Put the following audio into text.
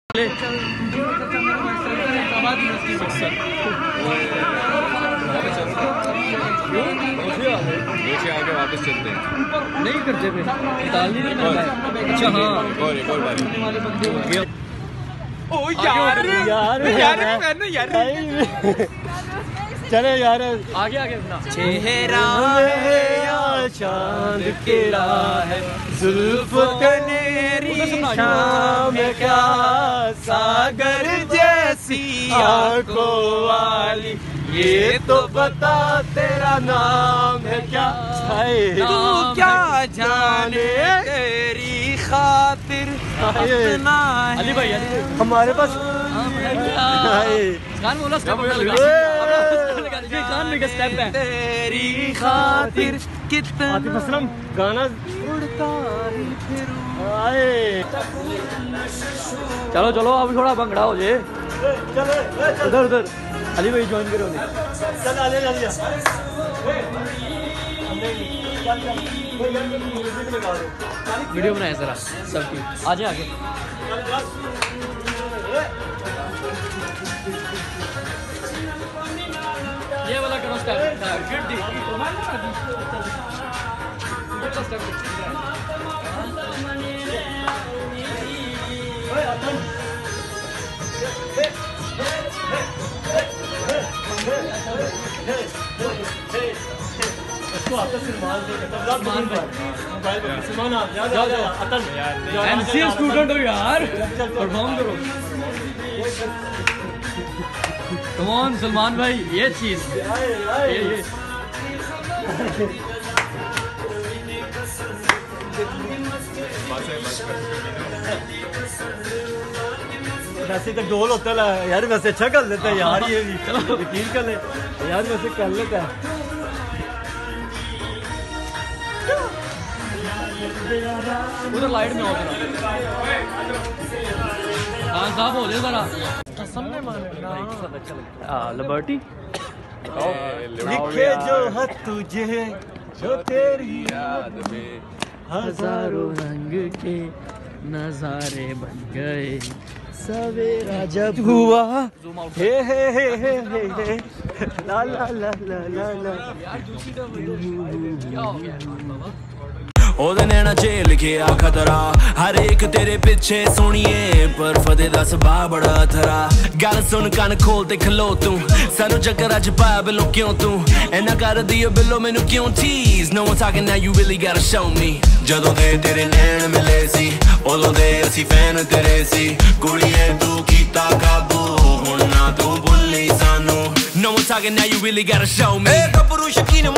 आगे वापस चलते हैं। नहीं करते पे अच्छा हाँ ओ यार यार यार यार चले यार आगे आगे अपना चेहरा है या चांद केड़ा है जुल्फ तेरी शाम क्या सागर जैसी आंखों वाली ये तो बता तेरा नाम है क्या तू क्या जाने तेरी खातिर अपना अली भाई हमारे पास गान बोला स्टेप है तेरी खातिर कितना असलम गाना उड़ता ही फिरूं आए चलो चलो अभी थोड़ा भंगड़ा हो जाए उधर उधर अली भाई ज्वाइन करो चल आ जा वीडियो बनाए जरा सबकी आ जाए आगे ये वाला करो स्टेप गुड दी स्टूडेंट हो यार परफॉर्म करो कम ऑन सलमान भाई ये चीज ये वैसे तो ढोल होता है यार वैसे अच्छा कर लेता है यार ये भी यकीन कर ले यार वैसे कर लेता है उधर लाइट में हो जरा हाँ साफ हो जाए जरा सामने मारना लिबर्टी लिखे जो हद तुझे जो तेरी याद में हजारों रंग के नजारे बन गए सवेरा जब हुआ हे ला ला ला ला ला ओदे नैना च लिखिया खतरा हर एक तेरे पिछे सुनिए पर फते दा सबा बड़ा थरा गल सुन कान खोल ते खलो तू सानू चक्कर अज पाया बिलो क्यों तू इन्ना कर दियो बिलो मैनू क्यों tease no one talking now you really gotta show me जदों दे तेरे नैन मिले सी ओदों दे असी फैन तेरे सी कुड़िए तू कीता काबू हुण ना तू भुल्ली सानू no one talking now you really gotta show me Gabru शकीन